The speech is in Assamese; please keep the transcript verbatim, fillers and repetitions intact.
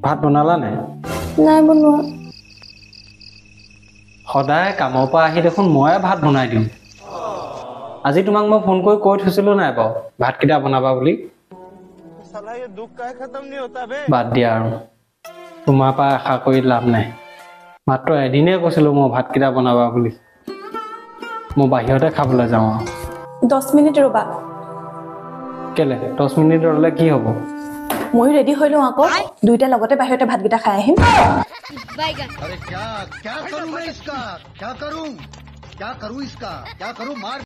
ভাত বনালা নাই? নাই বনোৱা। সদায় কামৰ পৰা আহি দেখোন ময়ে ভাত বনাই দিওঁ। আজি তোমাক মই ফোন কৰি কৈ থৈছিলো নাই বাৰু ভাতকেইটা বনাবা বুলি? বাদ দিয়া আৰু তোমাৰ পৰা আশা কৰি লাভ নাই। মাত্ৰ এদিনেই কৈছিলো মই ভাতকেইটা বনাবা বুলি। মই বাহিৰতে খাবলৈ যাওঁ আৰু। দহ মিনিট ৰ'বা। কেলে দহ মিনিট ৰ'লে কি হ'ব? ময়ো ৰেডি হৈ লওঁ আকৌ, দুইটা লগতে বাহিৰতে ভাতকেইটা খাই আহিম। अरे क्या क्या करूं मैं इसका क्या करूं क्या करूं इसका क्या करूं मार